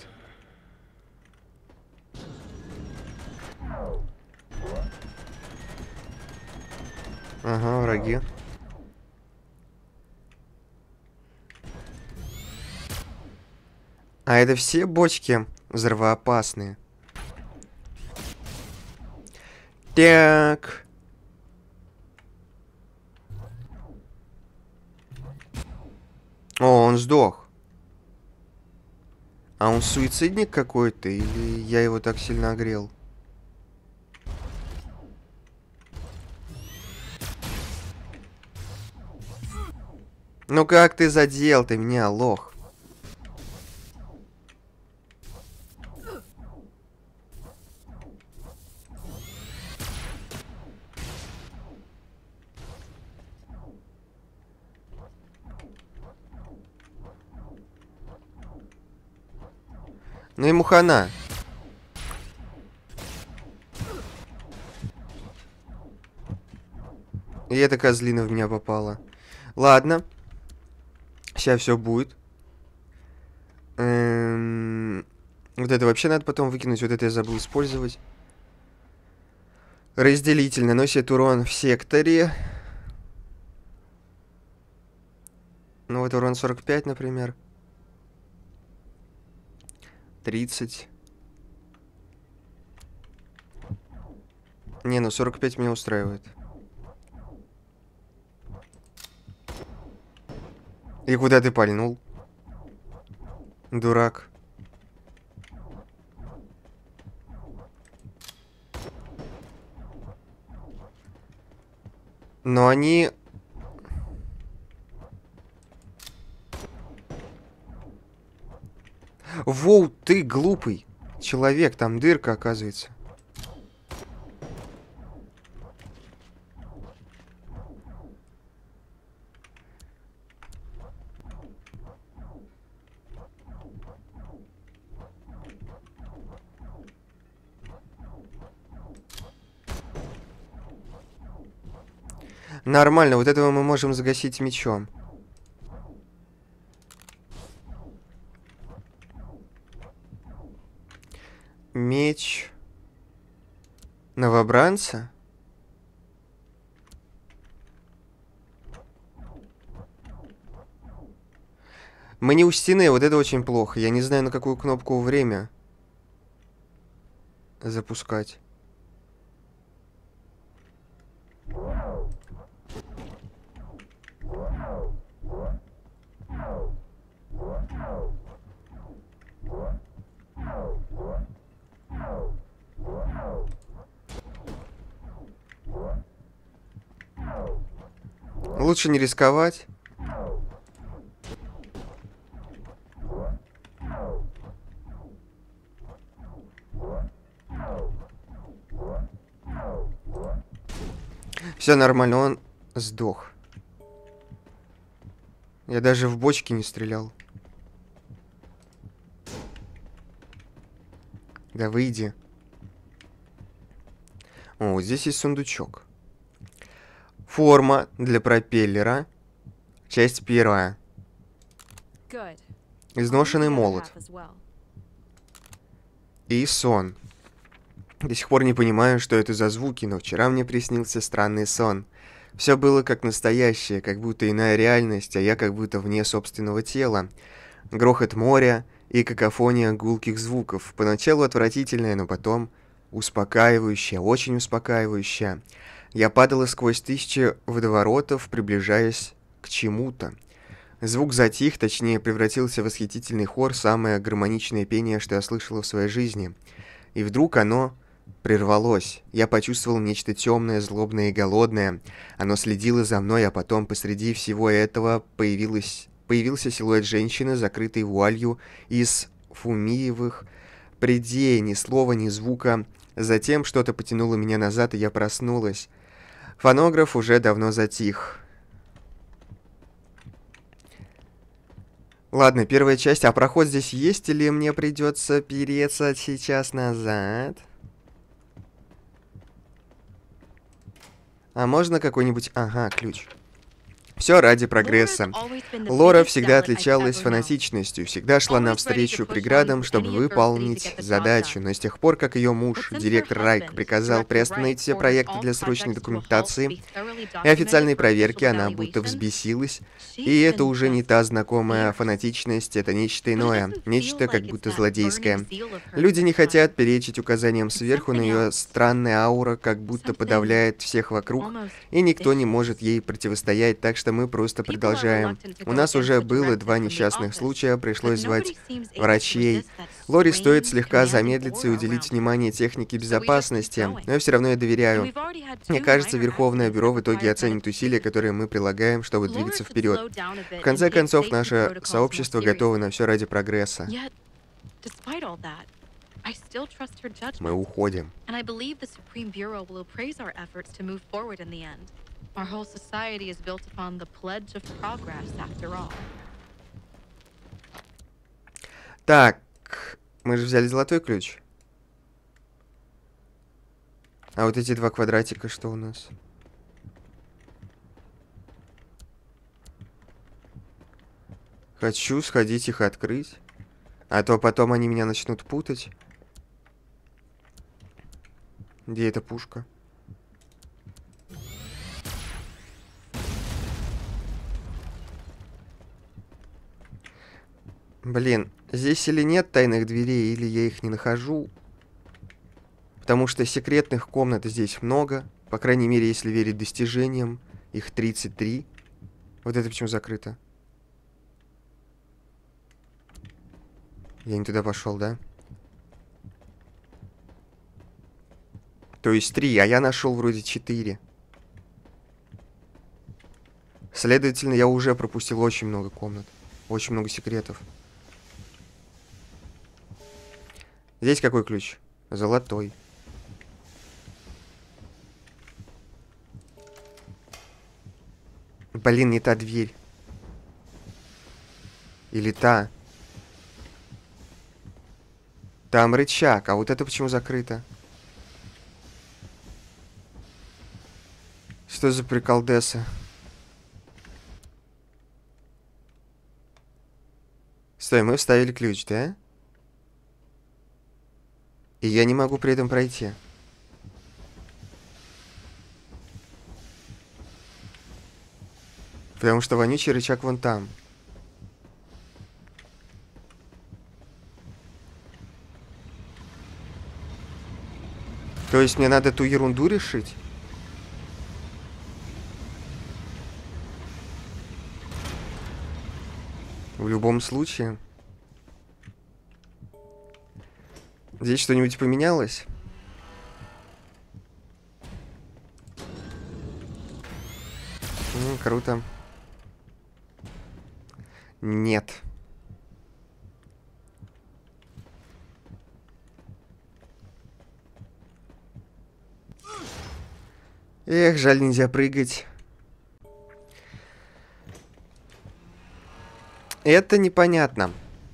Ага, враги. А это все бочки взрывоопасные. Так. О, он сдох. А он суицидник какой-то? Или я его так сильно огрел? Ну как ты задел ты меня, лох? Ну ему хана. И эта козлина в меня попала. Ладно. Сейчас все будет. Эм... Вот это вообще надо потом выкинуть. Вот это я забыл использовать. Разделитель наносит урон в секторе. Ну вот урон сорок пять, например. тридцать. Не, ну сорок пять меня устраивает. И куда ты пальнул? Дурак. Но они... Воу, ты глупый человек, там дырка, оказывается. Нормально, вот этого мы можем загасить мечом. Меч новобранца? Мы не у стены, вот это очень плохо. Я не знаю, на какую кнопку время запускать. Лучше не рисковать. Все нормально, он сдох. Я даже в бочки не стрелял. Да выйди. О, вот здесь есть сундучок. Форма для пропеллера. Часть первая. Изношенный молот. И сон. До сих пор не понимаю, что это за звуки, но вчера мне приснился странный сон. Все было как настоящее, как будто иная реальность, а я как будто вне собственного тела. Грохот моря и какофония гулких звуков. Поначалу отвратительная, но потом успокаивающая, очень успокаивающая. Я падала сквозь тысячи водоворотов, приближаясь к чему-то. Звук затих, точнее, превратился в восхитительный хор, самое гармоничное пение, что я слышала в своей жизни. И вдруг оно прервалось. Я почувствовал нечто темное, злобное и голодное. Оно следило за мной, а потом посреди всего этого появилось... появился силуэт женщины, закрытой вуалью из фумиевых прядей, ни слова, ни звука. Затем что-то потянуло меня назад, и я проснулась. Фонограф уже давно затих. Ладно, первая часть. А проход здесь есть, или мне придется переться сейчас назад? А можно какой-нибудь... Ага, ключ. Все ради прогресса. Лора всегда отличалась фанатичностью, всегда шла навстречу преградам, чтобы выполнить задачу, но с тех пор, как ее муж, директор Райк, приказал приостановить все проекты для срочной документации и официальной проверки, она будто взбесилась, и это уже не та знакомая фанатичность, это нечто иное, нечто как будто злодейское. Люди не хотят перечить указаниям сверху, но ее странная аура как будто подавляет всех вокруг, и никто не может ей противостоять, так что мы просто продолжаем. У нас уже было два несчастных случая, пришлось звать врачей. Лори стоит слегка замедлиться и уделить внимание технике безопасности, но я все равно ей доверяю. Мне кажется, Верховное Бюро в итоге оценит усилия, которые мы прилагаем, чтобы двигаться вперед. В конце концов, наше сообщество готово на все ради прогресса. Мы уходим. Our whole society is built upon the pledge of progress, after all. Так, мы же взяли золотой ключ. А вот эти два квадратика, что у нас? Хочу сходить их открыть. А то потом они меня начнут путать. Где эта пушка? Блин, здесь или нет тайных дверей, или я их не нахожу. Потому что секретных комнат здесь много. По крайней мере, если верить достижениям. Их тридцать три. Вот это почему закрыто? Я не туда пошел, да? То есть три, а я нашел вроде четыре. Следовательно, я уже пропустил очень много комнат. Очень много секретов. Здесь какой ключ? Золотой. Блин, не та дверь. Или та. Там рычаг, а вот это почему закрыто? Что за приколдесы? Стой, мы вставили ключ, да? И я не могу при этом пройти. Потому что вонючий рычаг вон там. То есть мне надо ту ерунду решить? В любом случае. Здесь что-нибудь поменялось? М, круто. Нет. Эх, жаль, нельзя прыгать. Это непонятно.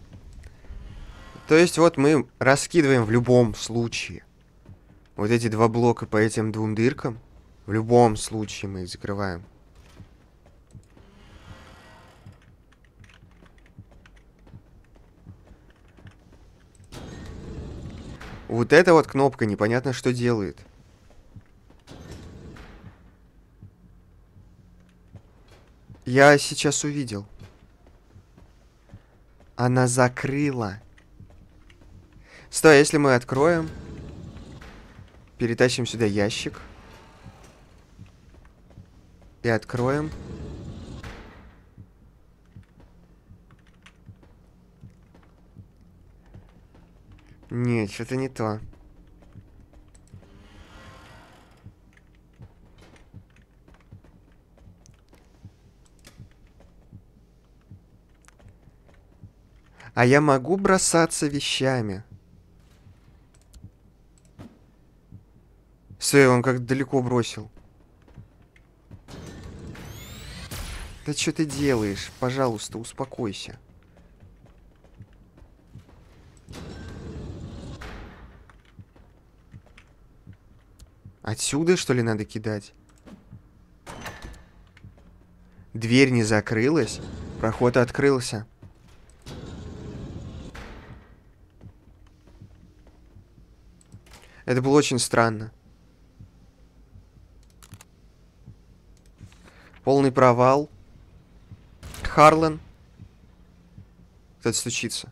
То есть вот мы раскидываем в любом случае вот эти два блока по этим двум дыркам. В любом случае мы их закрываем. Вот эта вот кнопка непонятно что делает. Я сейчас увидел. Она закрыла. Стой, если мы откроем, перетащим сюда ящик и откроем. Нет, что-то не то. А я могу бросаться вещами? Стой, он как далеко бросил. Да что ты делаешь? Пожалуйста, успокойся. Отсюда, что ли, надо кидать? Дверь не закрылась. Проход открылся. Это было очень странно. Полный провал. Харлан. Кто-то стучится.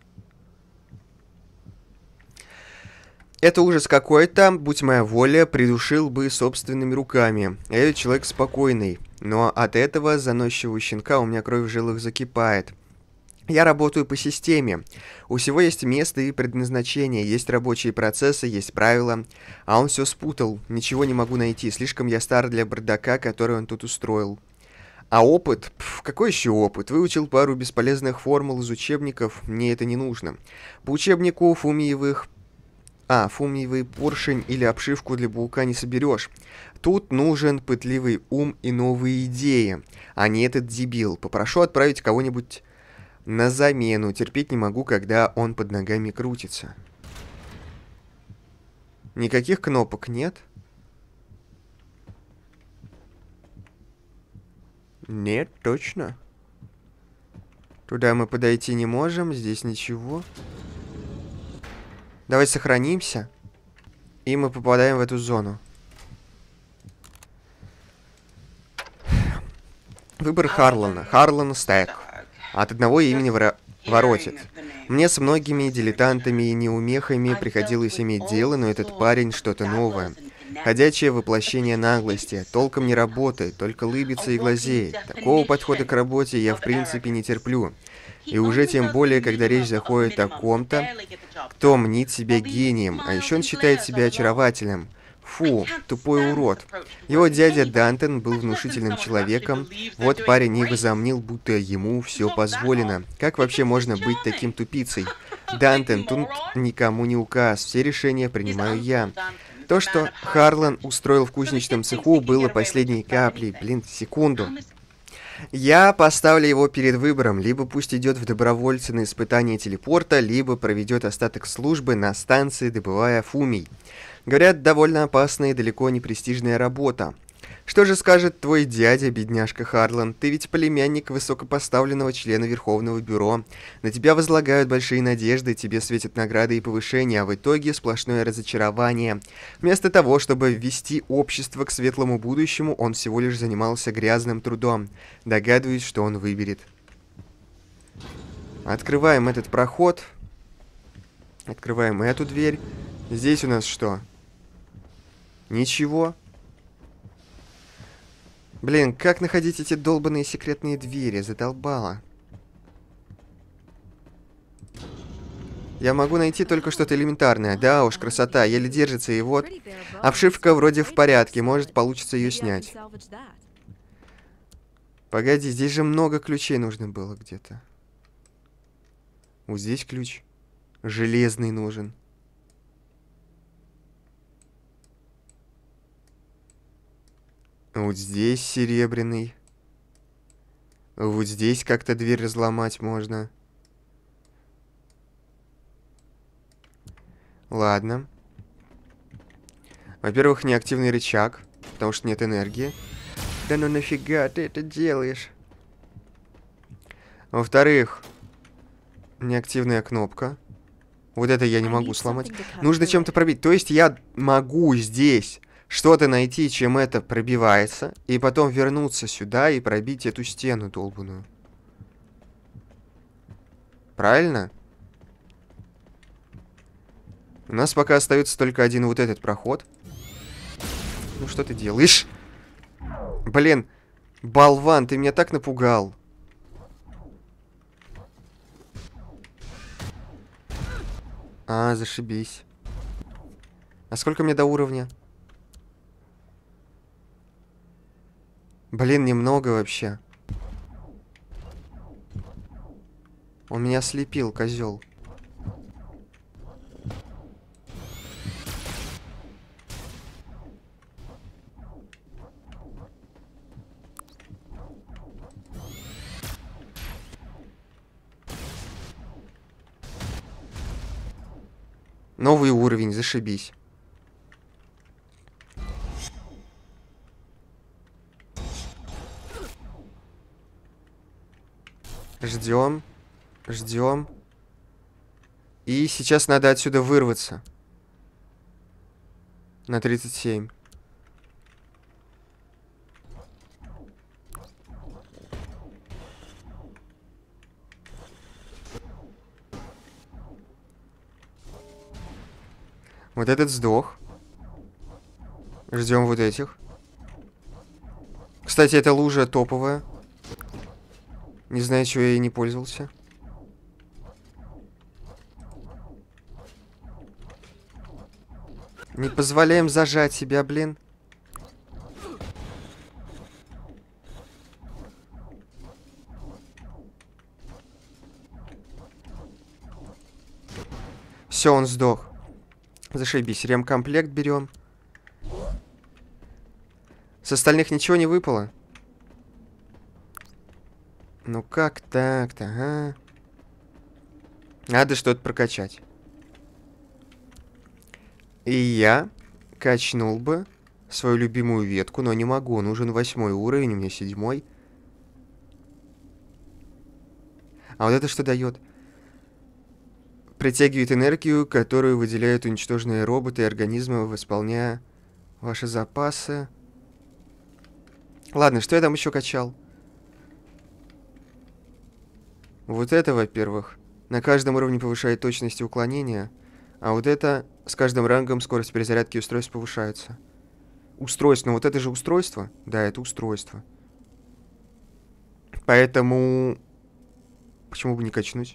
Это ужас какой-то, будь моя воля, придушил бы собственными руками. Я ведь человек спокойный, но от этого заносчивого щенка у меня кровь в жилах закипает. Я работаю по системе. У всего есть место и предназначение, есть рабочие процессы, есть правила. А он все спутал, ничего не могу найти, слишком я стар для бардака, который он тут устроил. А опыт? Пф, какой еще опыт? Выучил пару бесполезных формул из учебников, мне это не нужно. По учебнику фумиевых... А, фумиевый поршень или обшивку для паука не соберешь. Тут нужен пытливый ум и новые идеи, а не этот дебил. Попрошу отправить кого-нибудь на замену. Терпеть не могу, когда он под ногами крутится. Никаких кнопок нет? Нет, точно. Туда мы подойти не можем, здесь ничего. Давай сохранимся. И мы попадаем в эту зону. Выбор Харлана. Харлан Стэг. От одного имени вора... воротит. Мне с многими дилетантами и неумехами приходилось иметь дело, но этот парень что-то новое. Ходячее воплощение наглости. Толком не работает, только лыбится и глазеет. Такого подхода к работе я в принципе не терплю. И уже тем более, когда речь заходит о ком-то, кто мнит себя гением, а еще он считает себя очаровательным. Фу, тупой урод. Его дядя Дантон был внушительным человеком. Вот парень и возомнил, будто ему все позволено. Как вообще можно быть таким тупицей? Дантон, тут никому не указ, все решения принимаю я. То, что Харлан устроил в кузнечном цеху, было последней каплей. Блин, секунду. Я поставлю его перед выбором. Либо пусть идет в добровольцы на испытание телепорта, либо проведет остаток службы на станции, добывая фумий. Говорят, довольно опасная и далеко не престижная работа. Что же скажет твой дядя, бедняжка Харлан? Ты ведь племянник высокопоставленного члена Верховного Бюро. На тебя возлагают большие надежды, тебе светят награды и повышения, а в итоге сплошное разочарование. Вместо того, чтобы ввести общество к светлому будущему, он всего лишь занимался грязным трудом. Догадываюсь, что он выберет. Открываем этот проход. Открываем эту дверь. Здесь у нас что? Ничего. Блин, как находить эти долбаные секретные двери? Задолбало. Я могу найти только что-то элементарное. Да уж, красота, еле держится, и вот... Обшивка вроде в порядке, может получится ее снять. Погоди, здесь же много ключей нужно было где-то. Вот здесь ключ. Железный нужен. Вот здесь серебряный. Вот здесь как-то дверь разломать можно. Ладно. Во-первых, неактивный рычаг, потому что нет энергии. Да ну нафига ты это делаешь? Во-вторых, неактивная кнопка. Вот это я не могу сломать. Нужно чем-то пробить. То есть я могу здесь что-то найти, чем это пробивается, и потом вернуться сюда и пробить эту стену долбаную. Правильно? У нас пока остается только один вот этот проход. Ну что ты делаешь? Блин, болван, ты меня так напугал. А, зашибись. А сколько мне до уровня? Блин, немного вообще. Он меня слепил, козел. Новый уровень, зашибись. Ждем. Ждем. И сейчас надо отсюда вырваться. На тридцать семь. Вот этот сдох. Ждем вот этих. Кстати, эта лужа топовая. Не знаю, чего я ей не пользовался. Не позволяем зажать себя, блин. Все, он сдох. Зашибись. Ремкомплект берем. С остальных ничего не выпало. Ну как так-то, а? Надо что-то прокачать. И я качнул бы свою любимую ветку, но не могу. Нужен восьмой уровень, у меня седьмой. А вот это что дает? Притягивает энергию, которую выделяют уничтоженные роботы и организмы, восполняя ваши запасы. Ладно, что я там еще качал? Вот это, во-первых, на каждом уровне повышает точность и уклонение, а вот это с каждым рангом скорость перезарядки устройств повышается. Устройство, ну вот это же устройство? Да, это устройство. Поэтому... Почему бы не качнуть?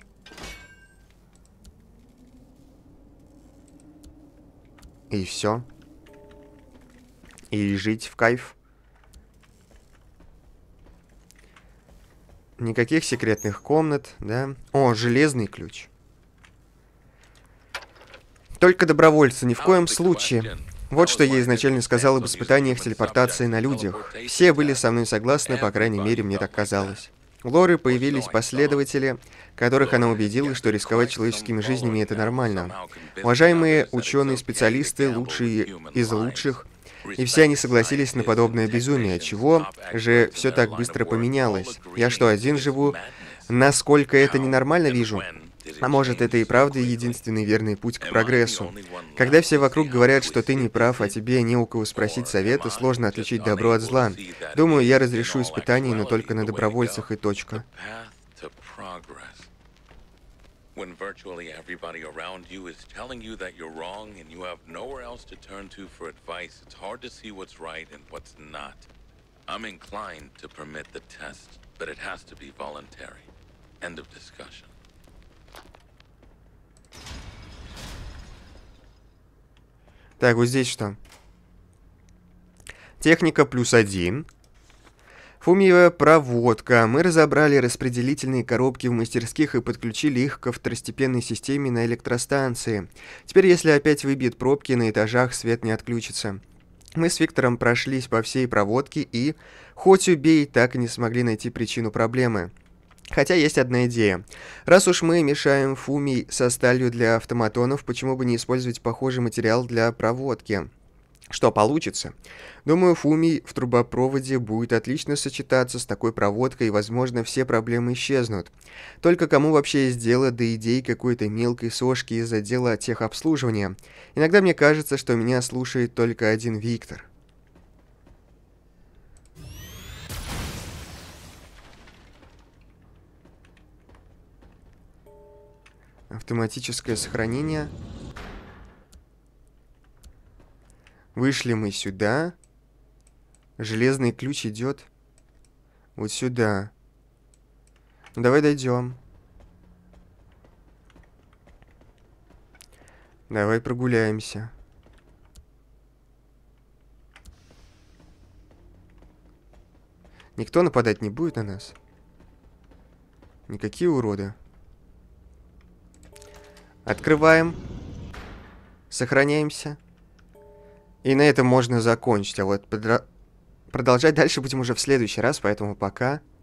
И все. И жить в кайф. Никаких секретных комнат, да? О, железный ключ. Только добровольцы, ни в коем случае. Вот что я изначально сказал об испытаниях телепортации на людях. Все были со мной согласны, по крайней мере, мне так казалось. У Лоры появились последователи, которых она убедила, что рисковать человеческими жизнями — это нормально. Уважаемые ученые-специалисты, лучшие из лучших, и все они согласились на подобное безумие. Чего же все так быстро поменялось? Я что, один живу? Насколько это ненормально вижу? А может, это и правда единственный верный путь к прогрессу? Когда все вокруг говорят, что ты не прав, а тебе не у кого спросить совета, сложно отличить добро от зла. Думаю, я разрешу испытания, но только на добровольцах и точка. When virtually everybody around you is telling you that you're wrong and you have nowhere else to turn to for advice, it's hard to see what's right and what's not. I'm inclined to permit the test, but it has to be voluntary. End of discussion. Так, вот здесь что? Техника плюс один. Фумиевая проводка. Мы разобрали распределительные коробки в мастерских и подключили их ко второстепенной системе на электростанции. Теперь, если опять выбьет пробки на этажах, свет не отключится. Мы с Виктором прошлись по всей проводке и, хоть убей, так и не смогли найти причину проблемы. Хотя есть одна идея. Раз уж мы мешаем фумий со сталью для автоматонов, почему бы не использовать похожий материал для проводки? Что получится? Думаю, фумий в трубопроводе будет отлично сочетаться с такой проводкой, и, возможно, все проблемы исчезнут. Только кому вообще есть дело до идей какой-то мелкой сошки из отдела техобслуживания? Иногда мне кажется, что меня слушает только один Виктор. Автоматическое сохранение. Вышли мы сюда. Железный ключ идет вот сюда. Ну, давай дойдем. Давай прогуляемся. Никто нападать не будет на нас? Никакие уроды. Открываем. Сохраняемся. И на этом можно закончить. А вот продолжать дальше будем уже в следующий раз, поэтому пока.